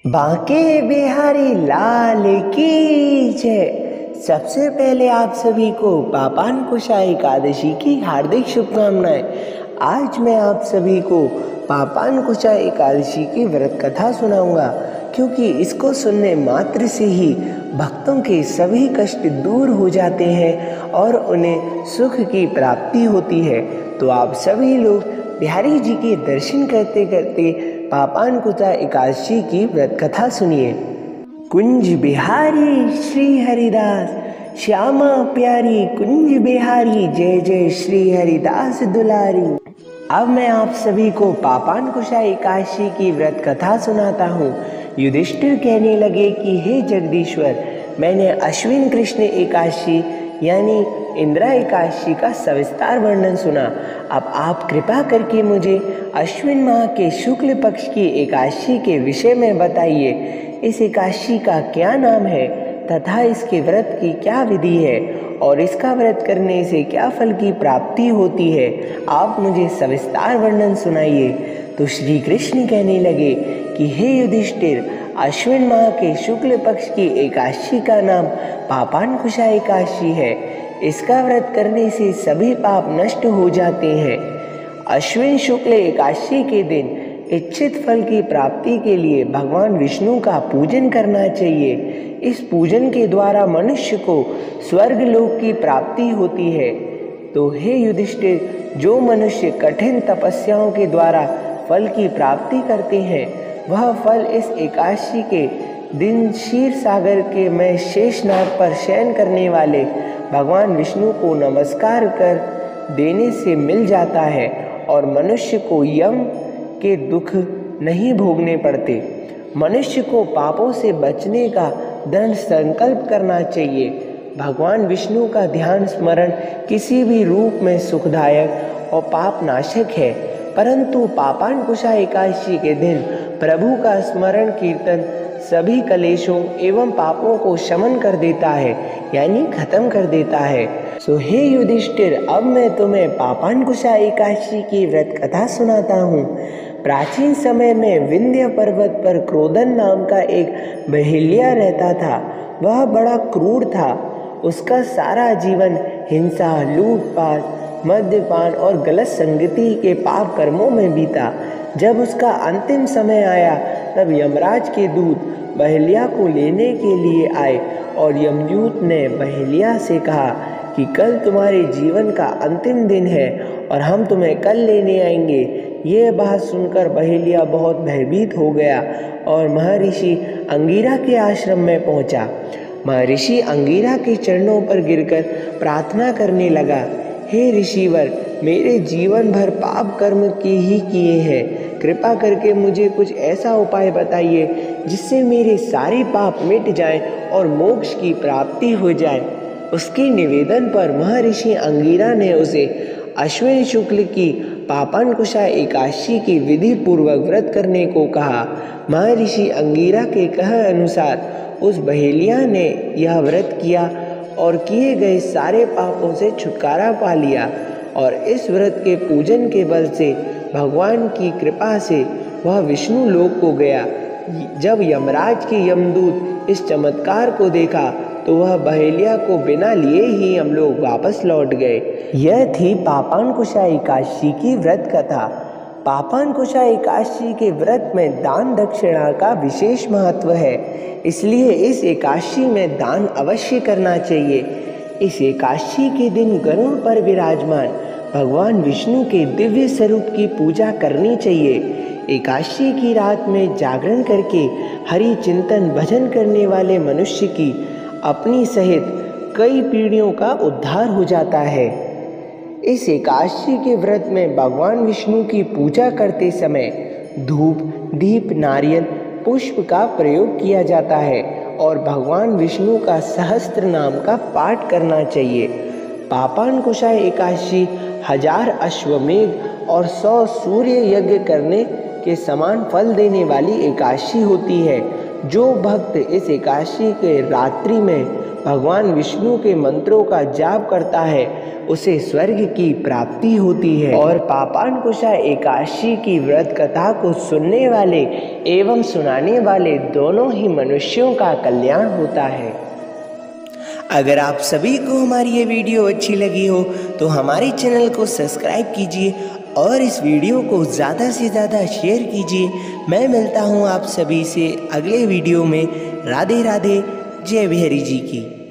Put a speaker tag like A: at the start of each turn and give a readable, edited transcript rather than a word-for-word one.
A: बांके बिहारी लाल की जय। सबसे पहले आप सभी को पापान कुशा एकादशी की हार्दिक शुभकामनाएं। आज मैं आप सभी को पापान कुशा एकादशी की व्रत कथा सुनाऊंगा, क्योंकि इसको सुनने मात्र से ही भक्तों के सभी कष्ट दूर हो जाते हैं और उन्हें सुख की प्राप्ति होती है। तो आप सभी लोग बिहारी जी के दर्शन करते करते पापान कुशा एकादशी की व्रत कथा सुनिए। कुंज बिहारी श्री हरिदास, श्यामा प्यारी कुंज बिहारी, जय जय श्री हरिदास दुलारी। अब मैं आप सभी को पापान कुशा एकादशी की व्रत कथा सुनाता हूँ। युधिष्ठिर कहने लगे कि हे जगदीश्वर, मैंने अश्विन कृष्ण एकादशी यानी इंदिरा एकादशी का सविस्तार वर्णन सुना। अब आप कृपा करके मुझे अश्विन माह के शुक्ल पक्ष की एकादशी के विषय में बताइए। इस एकादशी का क्या नाम है तथा इसके व्रत की क्या विधि है और इसका व्रत करने से क्या फल की प्राप्ति होती है, आप मुझे सविस्तार वर्णन सुनाइए। तो श्री कृष्ण कहने लगे कि हे युधिष्ठिर, अश्विन माह के शुक्ल पक्ष की एकादशी का नाम पापान कुशा एकादशी है। इसका व्रत करने से सभी पाप नष्ट हो जाते हैं। अश्विन शुक्ल एकादशी के दिन इच्छित फल की प्राप्ति के लिए भगवान विष्णु का पूजन करना चाहिए। इस पूजन के द्वारा मनुष्य को स्वर्ग लोक की प्राप्ति होती है। तो हे युधिष्ठिर, जो मनुष्य कठिन तपस्याओं के द्वारा फल की प्राप्ति करते हैं, वह फल इस एकादशी के दिन क्षीर सागर के में शेषनाग पर शयन करने वाले भगवान विष्णु को नमस्कार कर देने से मिल जाता है और मनुष्य को यम के दुख नहीं भोगने पड़ते। मनुष्य को पापों से बचने का दृढ़ संकल्प करना चाहिए। भगवान विष्णु का ध्यान स्मरण किसी भी रूप में सुखदायक और पाप नाशक है, परंतु पापान कुशा एकादशी के दिन प्रभु का स्मरण कीर्तन सभी कलेशों एवं पापों को शमन कर देता है, यानी खत्म कर देता है। सो हे युधिष्ठिर, अब मैं तुम्हें पापान कुशा एकादशी की व्रत कथा सुनाता हूँ। प्राचीन समय में विंध्य पर्वत पर क्रोधन नाम का एक बहेलिया रहता था। वह बड़ा क्रूर था। उसका सारा जीवन हिंसा, लूटपाट, मद्यपान और गलत संगति के पाप कर्मों में बीता। जब उसका अंतिम समय आया, तब यमराज के दूत बहेलिया को लेने के लिए आए और यमदूत ने बहेलिया से कहा कि कल तुम्हारे जीवन का अंतिम दिन है और हम तुम्हें कल लेने आएंगे। यह बात सुनकर बहेलिया बहुत भयभीत हो गया और महर्षि अंगिरा के आश्रम में पहुंचा। महर्षि अंगिरा के चरणों पर गिरकर प्रार्थना करने लगा, हे ऋषिवर, मेरे जीवन भर पाप कर्म किए हैं। कृपा करके मुझे कुछ ऐसा उपाय बताइए जिससे मेरे सारे पाप मिट जाएं और मोक्ष की प्राप्ति हो जाए। उसके निवेदन पर महर्षि अंगिरा ने उसे अश्विन शुक्ल की पापान कुशा एकादशी की विधि पूर्वक व्रत करने को कहा। महर्षि अंगिरा के कहे अनुसार उस बहेलिया ने यह व्रत किया और किए गए सारे पापों से छुटकारा पा लिया और इस व्रत के पूजन के बल से भगवान की कृपा से वह विष्णु लोक को गया। जब यमराज के यमदूत इस चमत्कार को देखा तो वह बहेलिया को बिना लिए ही हम लोग वापस लौट गए। यह थी पापान कुशा एकादशी की व्रत कथा। पापान कुशा एकादशी के व्रत में दान दक्षिणा का विशेष महत्व है, इसलिए इस एकादशी में दान अवश्य करना चाहिए। इस एकादशी के दिन गरुड़ पर विराजमान भगवान विष्णु के दिव्य स्वरूप की पूजा करनी चाहिए। एकादशी की रात में जागरण करके हरि चिंतन भजन करने वाले मनुष्य की अपनी सहित कई पीढ़ियों का उद्धार हो जाता है। इस एकादशी के व्रत में भगवान विष्णु की पूजा करते समय धूप, दीप, नारियल, पुष्प का प्रयोग किया जाता है और भगवान विष्णु का सहस्त्र नाम का पाठ करना चाहिए। पापान कुशा एकादशी 1000 अश्वमेघ और 100 सूर्य यज्ञ करने के समान फल देने वाली एकादशी होती है। जो भक्त इस एकादशी के रात्रि में भगवान विष्णु के मंत्रों का जाप करता है उसे स्वर्ग की प्राप्ति होती है। और पापांकुशा एकादशी की व्रत कथा को सुनने वाले एवं सुनाने वाले दोनों ही मनुष्यों का कल्याण होता है। अगर आप सभी को हमारी ये वीडियो अच्छी लगी हो तो हमारे चैनल को सब्सक्राइब कीजिए और इस वीडियो को ज़्यादा से ज़्यादा शेयर कीजिए। मैं मिलता हूँ आप सभी से अगले वीडियो में। राधे राधे। जय बिहारी जी की।